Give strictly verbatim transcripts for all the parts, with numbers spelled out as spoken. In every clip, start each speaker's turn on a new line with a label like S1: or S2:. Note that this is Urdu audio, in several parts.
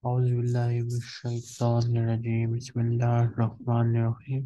S1: اعوذ باللہ من الشیطان الرجیم بسم اللہ الرحمن الرحیم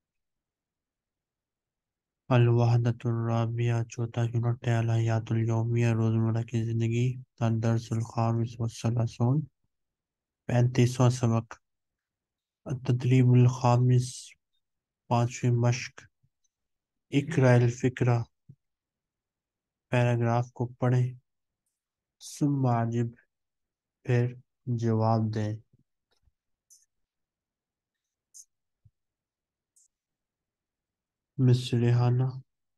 S1: الوحدۃ الرابعہ چوتھا یونٹ ہے الحیات الیومیہ روزمرہ کی زندگی الدرس الخامس والثلاثون پینتیسواں سبق التدریب الخامس پانچویں مشق اقرأ الفقرہ پیراگراف کو پڑھیں ثم اجب پھر جواب دیں مس ریحانہ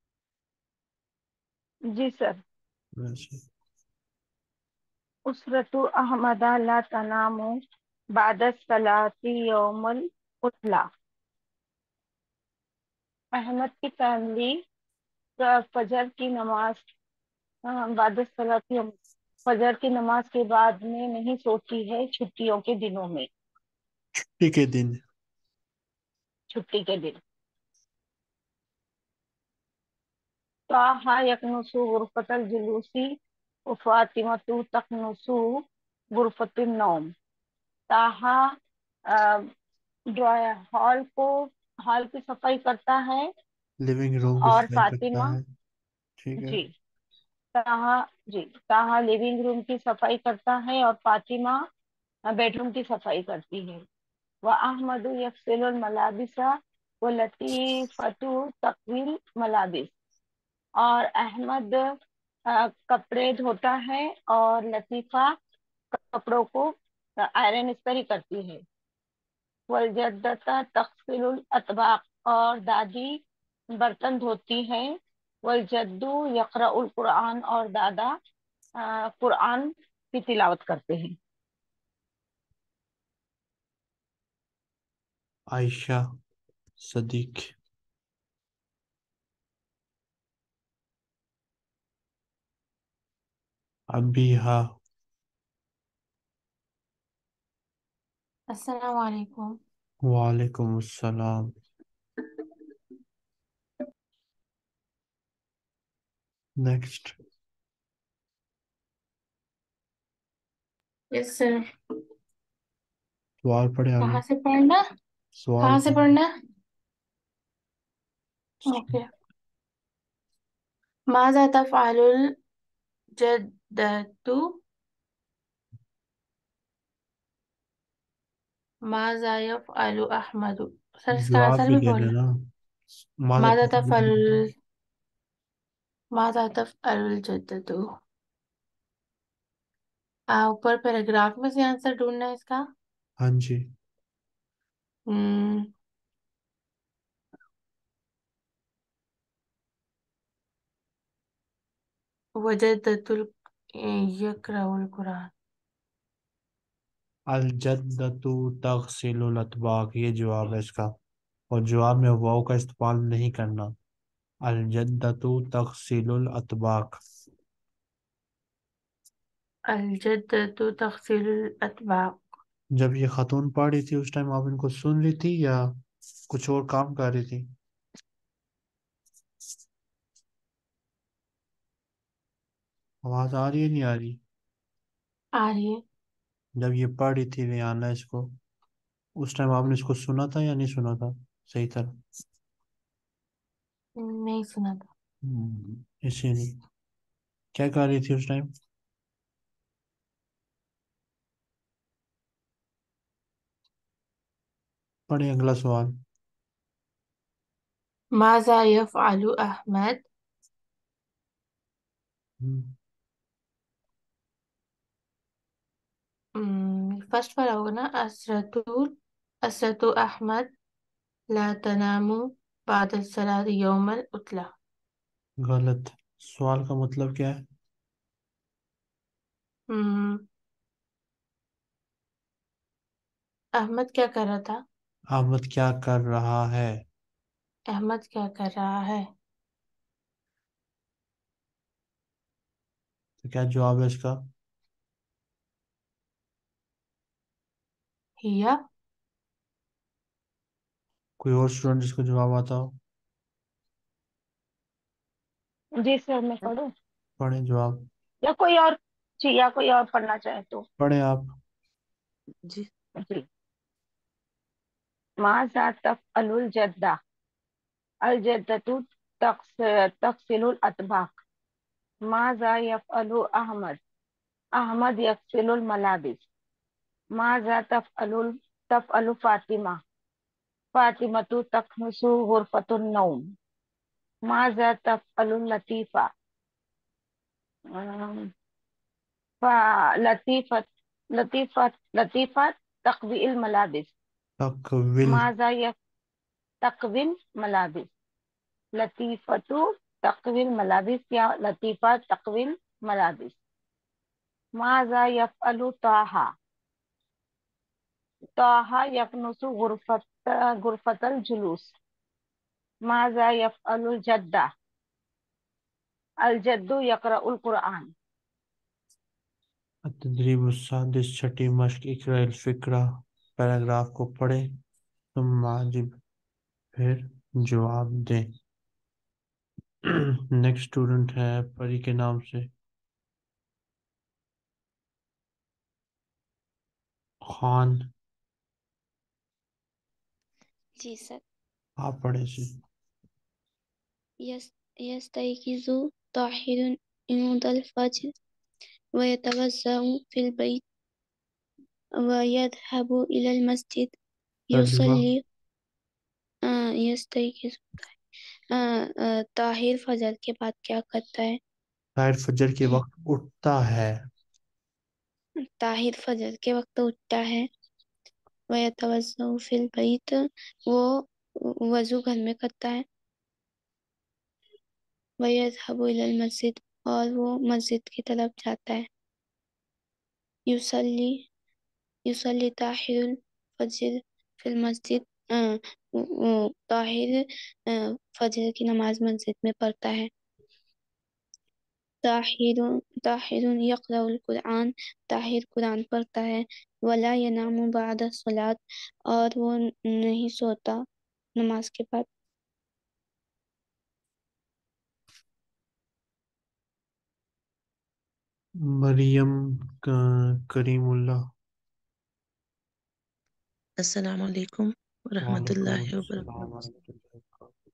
S2: جی سر.
S1: ویسے
S2: اسرت احمد لا تنام بعد الصلاة یوم الاضحیٰ. احمد کی فیملی فجر کی نماز آ، بعد الصلاة یوم فجر کی نماز کے بعد میں نہیں سوتی ہے چھٹیوں کے دنوں میں
S1: چھٹی کے دن
S2: چھٹی کے دن. طه یکنس غرفة الجلوس وفاطمة تکنس غرفة النوم. طه ڈرائر ہال کو ہال کی صفائی کرتا ہے
S1: لیونگ روم کی
S2: اور
S1: صفائی کرتا
S2: فاطمہ
S1: ہے ٹھیک ہے
S2: جی طاہا جی طاہا لیونگ روم کی صفائی کرتا ہے اور فاطمہ بیڈ روم کی صفائی کرتی ہے. وہ احمد یغسل الملابس و لطیفۃ تقویل ملابس. اور احمد آ، کپڑے دھوتا ہے اور لطیفہ کپڑوں کو آئرن استری کرتی ہے. والجدہ تغسل الاطباق اور دادی برتن دھوتی ہے. والجدو یقرأ القرآن اور دادا آ، قرآن کی تلاوت کرتے ہیں.
S1: عائشہ صدیق ابیہا
S3: السلام علیکم.
S1: وعلیکم السلام نیکسٹ
S3: یس سر.
S1: سوال پڑھے آگے
S3: کہاں سے پڑھنا
S1: سوال
S3: کہاں سے پڑھنا اوکے. ماذا تفعل الجدة ماذا يفعل أحمد. سر اس کا
S1: جواب
S3: آنسر
S1: بھی
S3: بھی
S1: دینا
S3: بولنا.
S1: نا ماذا
S3: ماذا
S1: تفعل
S3: تفعل
S1: الجدة؟
S3: ماذا تفعل الجدة. آ، اوپر پیراگراف میں سے آنسر ڈھونڈنا ہے اس کا.
S1: ہاں جی
S3: ہم، وجدت ال- يقرأ القرآن.
S1: الجدۃ تغسل الاطباق یہ جواب ہے اس کا اور جواب میں واو کا استعمال نہیں کرنا. الجدۃ تغسل الاطباق
S3: الجدة تغسل الأطباق.
S1: جب یہ خاتون پڑھ رہی تھی اس ٹائم آپ ان کو سن رہی تھی یا کچھ اور کام کر رہی تھی؟ آواز آ رہی ہے نہیں آ رہی؟
S3: آ رہی ہے.
S1: جب یہ پڑھ رہی تھی ریانہ اس کو اس ٹائم آپ نے اس کو سنا تھا یا نہیں سنا تھا صحیح طرح؟
S3: نہیں سنا تھا.
S1: ہم، اسی لیے کیا کر رہی تھی اس ٹائم؟ پڑھیں اگلا سوال.
S3: ماذا يفعل أحمد
S1: ہم،
S3: فرسٹ والا ہوگا نا. أسرة أسرة أحمد لا تنام بعد الصلاة يوم الأضحى.
S1: غلط. سوال کا مطلب کیا ہے؟
S3: ہم، احمد کیا کر رہا تھا
S1: احمد کیا کر رہا ہے؟
S3: احمد کیا کر رہا ہے.
S1: تو کیا جواب ہے اس کا؟
S3: ہیا.
S1: کوئی اور اسٹوڈنٹ جس کو جواب آتا ہو
S2: جی سر میں پڑھوں
S1: پڑھیں جواب.
S2: یا کوئی اور جی یا کوئی اور پڑھنا چاہے تو.
S1: پڑھیں آپ.
S4: جی
S2: جی ماذا تفعل الجدہ الجدۃ تغسل الاطباق ماذا يفعل احمد احمد يغسل الملابس ماذا تفعل تفعل فاطمہ فاطمة تكنس غرفة النوم ماذا تفعل اللطيفة فلطيفة لطيفة لطيفة تقوي الملابس
S1: تقویل
S2: ماذا يف تقوي الملابس لطيفة تقوي الملابس یا لطيفة تقوي الملابس ماذا يفعل طه طه يكنس غرفة غرفة الجلوس ماذا يفعل الجدة الجد يقرأ القرآن
S1: التدریب السادس چھٹی مشق اقرأ الفقرہ پیراگراف کو پڑھیں ثم عجب پھر جواب دیں۔ نیکسٹ اسٹوڈنٹ ہے پری کے نام سے خان،
S5: جی سر۔
S1: آپ پڑھیں سے۔
S5: يس- يستيقظ طاهر عند الفجر ويتوضأ في البيت ويذهب إلى المسجد
S1: ترجمہ
S5: يصلي آه يستيقظ آه آه طاهر فجر کے بعد کیا کرتا ہے؟
S1: طاہر فجر کے وقت اٹھتا ہے،
S5: طاہر فجر کے وقت اٹھتا ہے ويتوضأ في البيت وہ وضو گھر میں کرتا ہے ويذهب إلى المسجد اور وہ مسجد کی طرف جاتا ہے يصلي يصلي طاہر الفجر فی المسجد آ، آ، طاہر آ، فجر کی نماز مسجد میں پڑھتا ہے طاہر طاہر یقرأ القرآن طاہر قرآن پڑھتا ہے ولا ینام بعد الصلاۃ اور وہ نہیں سوتا نماز کے بعد
S1: مریم ک- کریم اللہ۔
S4: السلام علیکم ورحمۃ
S1: وعلیکم
S4: اللہ
S1: السلام
S4: وبرکاتہ۔
S1: ورحمۃ اللہ وبرکاتہ۔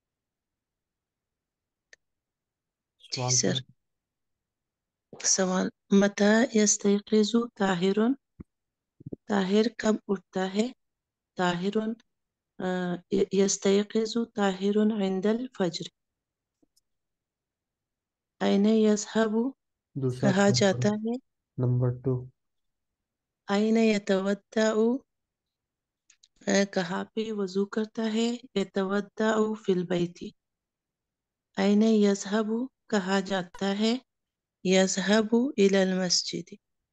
S4: جی
S1: سوال
S4: سر،
S1: پڑھیں۔
S4: سوال متى يستيقظ طاہر؟ طاہر کب اٹھتا ہے؟ طاہر آ، يستيقظ طاہر عند الفجر۔ أين يذهب؟
S1: دوسرا
S4: کہاں
S1: سوال
S4: جاتا
S1: پڑھیں،
S4: ہے؟
S1: Number two.
S4: أين يتودع؟ آ، کہاں پہ وضو کرتا ہے؟ يتودع في البيت۔ أين يذهب؟ کہاں جاتا ہے؟ يذهب إلى المسجد۔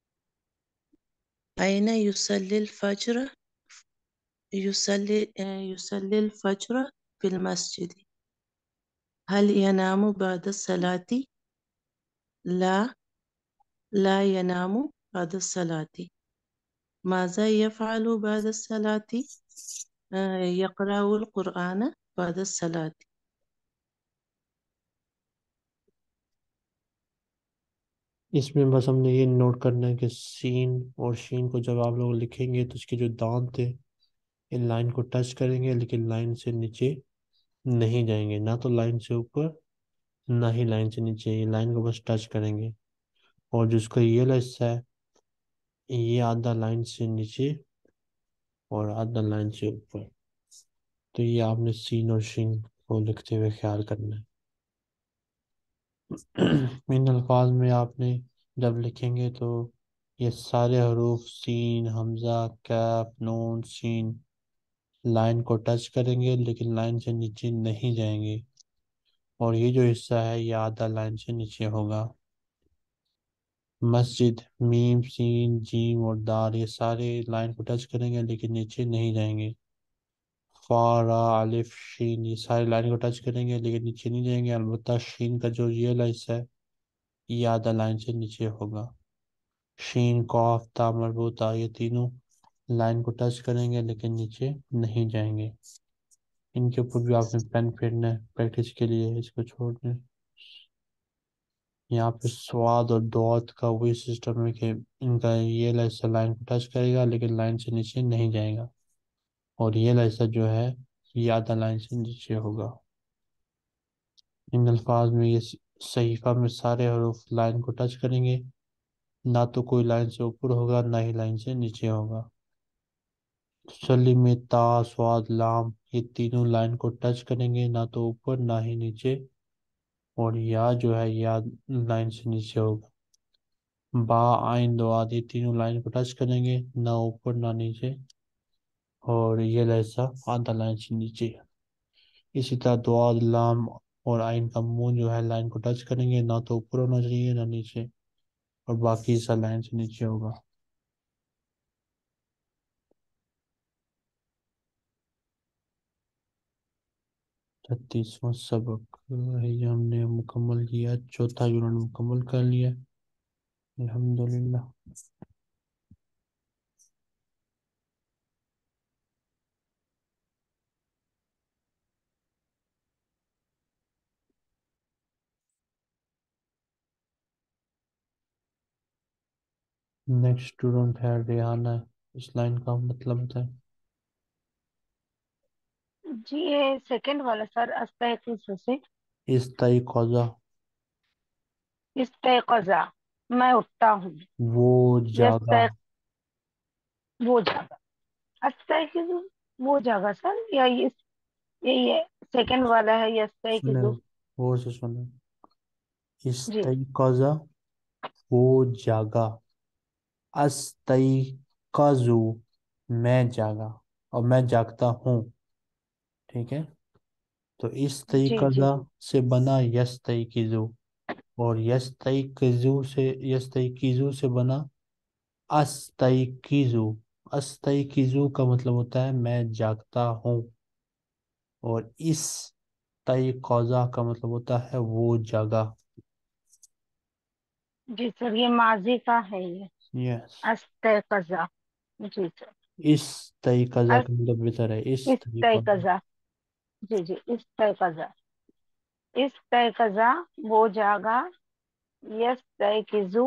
S4: أين يصلي الفجر؟ يصلي آه، يصلي الفجر في المسجد۔ هل ينام بعد الصلاة؟ لا، لا ينام بعد الصلاة۔ ماذا يفعل بعد الصلاة؟ آه، يقرأ القرآن بعد الصلاة۔
S1: اس میں بس ہم نے یہ نوٹ کرنا ہے کہ سین اور شین کو جب آپ لوگ لکھیں گے تو اس کے جو دانت تھے ان لائن کو ٹچ کریں گے لیکن لائن سے نیچے نہیں جائیں گے، نہ تو لائن سے اوپر نہ ہی لائن سے نیچے، یہ لائن کو بس ٹچ کریں گے، اور جس کا یہ والا حصہ ہے یہ آدھا لائن سے نیچے اور آدھا لائن سے اوپر، تو یہ آپ نے سین اور شین کو لکھتے ہوئے خیال کرنا ہے۔ ان الفاظ میں آپ نے جب لکھیں گے تو یہ سارے حروف سین، حمزہ، کیف، نون، سین لائن کو ٹچ کریں گے لیکن لائن سے نیچے نہیں جائیں گے، اور یہ جو حصہ ہے یہ آدھا لائن سے نیچے ہوگا۔ مسجد، میم، سین، جیم اور دال یہ سارے لائن کو ٹچ کریں گے لیکن نیچے نہیں جائیں گے۔ فا، را، الف، شین یہ سارے لائن کو ٹچ کریں گے لیکن نیچے نہیں جائیں گے، البتہ شین کا جو یہ والا حصہ ہے یہ آدھا لائن سے نیچے ہوگا۔ شین، قاف، تا مربوطہ یہ تینوں لائن کو ٹچ کریں گے لیکن نیچے نہیں جائیں گے۔ ان کے اوپر بھی آپ نے پین پھیرنا ہے پریکٹس کے لیے، اس کو چھوڑ دیں۔ یہاں پہ سواد اور دوت کا وہی سسٹم ہے کہ ان کا یہ لہجہ لائن کو ٹچ کرے گا لیکن لائن سے نیچے نہیں جائے گا، اور یہ لہجہ جو ہے یہ آدھا لائن سے نیچے ہوگا۔ ان الفاظ میں یہ صحیفہ میں سارے حروف لائن کو ٹچ کریں گے، نہ تو کوئی لائن سے اوپر ہوگا نہ ہی لائن سے نیچے ہوگا۔ تسلی میں تا، سواد، لام یہ تینوں لائن کو ٹچ کریں گے، نہ تو اوپر نہ ہی نیچے، اور یا جو ہے یا لائن سے نیچے ہوگا۔ با، آئین، دواد یہ تینوں لائن کو ٹچ کریں گے، نہ اوپر نہ نیچے، اور یہ لہجہ آدھا لائن سے نیچے۔ اسی طرح دواد، لام اور آئین کا منہ جو ہے لائن کو ٹچ کریں گے، نہ تو اوپر ہونا چاہیے نہ نیچے، اور باقی حصہ لائن سے نیچے ہوگا۔ چھتیسواں سبق یہ ہم نے مکمل کیا، چوتھا یونٹ مکمل کر لیا الحمدللہ۔ نیکسٹ اسٹوڈنٹ ہے ریحانہ، اس لائن کا مطلب بتائیں۔
S2: جی یہ سیکنڈ والا سر، استيقظ سے
S1: استيقظ
S2: استيقظ میں اٹھتا ہوں،
S1: وہ جاگا،
S2: يستيقظ وہ جاگا، استيقظ وہ جاگا سر، یا یہ یہ سیکنڈ والا ہے
S1: سنیں
S2: يستيقظ؟
S1: وہ سے سنیں،
S2: جی
S1: استيقظ وہ جاگا، استيقظ میں جاگا اور میں جاگتا ہوں، ٹھیک ہے؟ تو
S2: جی
S1: استيقظ
S2: جی
S1: سے بنا يستيقظ، اور يستيقظ سے يستيقظ سے بنا استيقظ۔ استيقظ کا مطلب ہوتا ہے میں جاگتا ہوں، اور اس استيقظ کا مطلب ہوتا ہے وہ جاگا۔
S2: جی سر، یہ ماضی کا ہے، یہ
S1: یس،
S2: استيقظ، جی سر،
S1: استيقظ کا مطلب بہتر ہے استيقظ۔
S2: استيقظ، جی جی استيقظ، استيقظ وہ جاگا، يستيقظ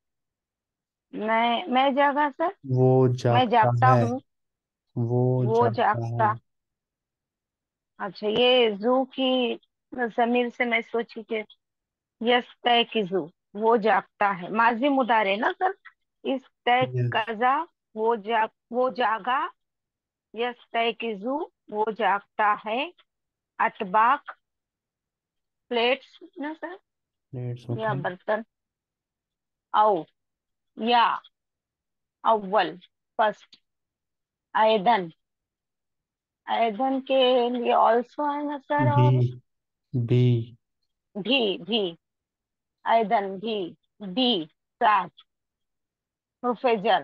S2: میں میں جاگا سر،
S1: وہ
S2: میں
S1: جاگتا
S2: جاگتا
S1: ہے،
S2: ہوں،
S1: وہ
S2: وہ
S1: جاگتا ہے۔
S2: جاگتا، اچھا یہ زو کی ضمیر سے میں سوچی کہ يستيقظ وہ جاگتا ہے، ماضی مضارع نا سر،
S1: یس،
S2: استيقظ وہ جاگ وہ جاگا، يستيقظ وہ جاگتا ہے، اطباق پلیٹس نا سر
S1: اٹس
S2: یا
S1: اوکے۔
S2: برتن، او یا اول فرسٹ، ایدن ایدن کے لیے آلسو ہے نا سر،
S1: بی،
S2: اور
S1: بی،
S2: بھی بھی ایدن بھی، بی ساتھ، پروفیسر،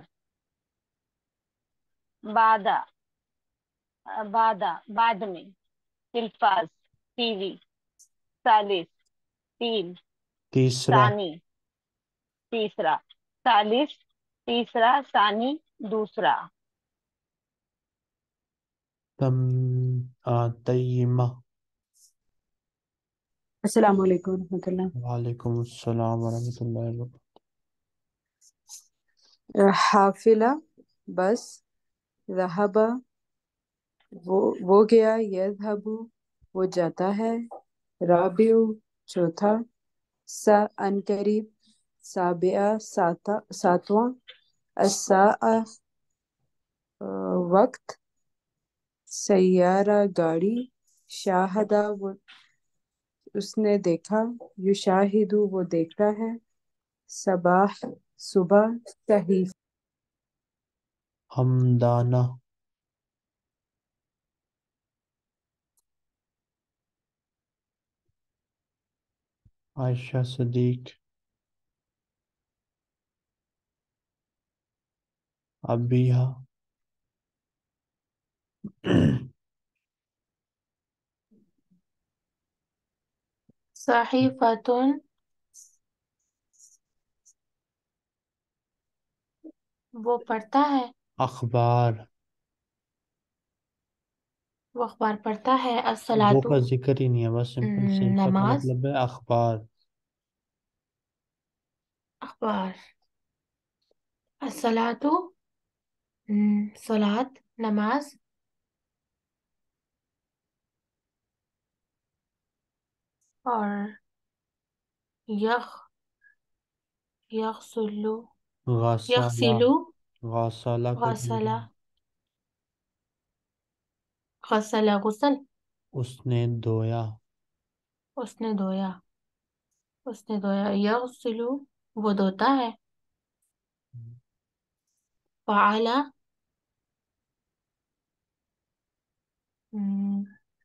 S2: بادہ بادہ بعد میں، تلفاظ ٹی وی، ثالث تین،
S1: تیسرا،
S2: ثانی تیسرا، ثالث تیسرا، ثانی دوسرا۔
S1: تم آ، تیمہ۔
S6: السلام علیکم ورحمۃ اللہ۔
S1: وعلیکم السلام ورحمۃ اللہ وبرکاتہ۔
S6: حافلہ بس، ذهب وہ وہ گیا، یذهب وہ جاتا ہے، رابع چوتھا، سا ان قریب، سابعہ ساتواں ساتواں، الساعہ وقت، سیارہ گاڑی، شاہدہ وہ اس نے دیکھا، یشاہد وہ دیکھتا ہے، صباح صبح، صحیح
S1: ہمدانہ، عائشہ صدیق، ابیہا،
S3: صحیفۃ وہ پڑھتا ہے،
S1: اخبار۔
S3: وہ اخبار پڑھتا ہے،
S1: وہ
S3: الصلاۃ
S1: کا ذکر ہی نہیں ہے، بس سمپل صحیفہ کا
S3: نماز،
S1: مطلب ہے اخبار۔
S3: اخبار. الصلاۃ صلاۃ نماز. اور یخ یغسل
S1: غسالہ
S3: یغسل
S1: غسالہ کا
S3: غسل غسل غسل.
S1: اس نے دھویا.
S3: اس نے دھویا اس نے دھویا. یغسل وہ دھوتا ہے. فعل ہم،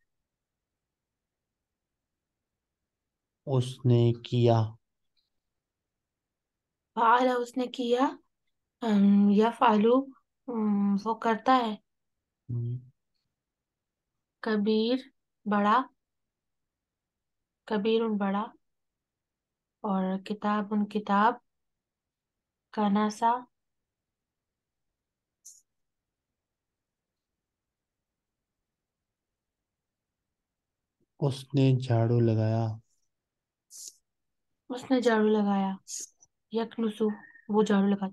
S1: اس نے کیا.
S3: فعل اس نے کیا. ہم، یفعل ہم، وہ کرتا ہے. کبیر بڑا. کبیر بڑا. اور کتاب کتاب. کناسا
S1: اس نے جھاڑو لگایا.
S3: اس نے جھاڑو لگایا. یکنسو وہ جھاڑو لگاتا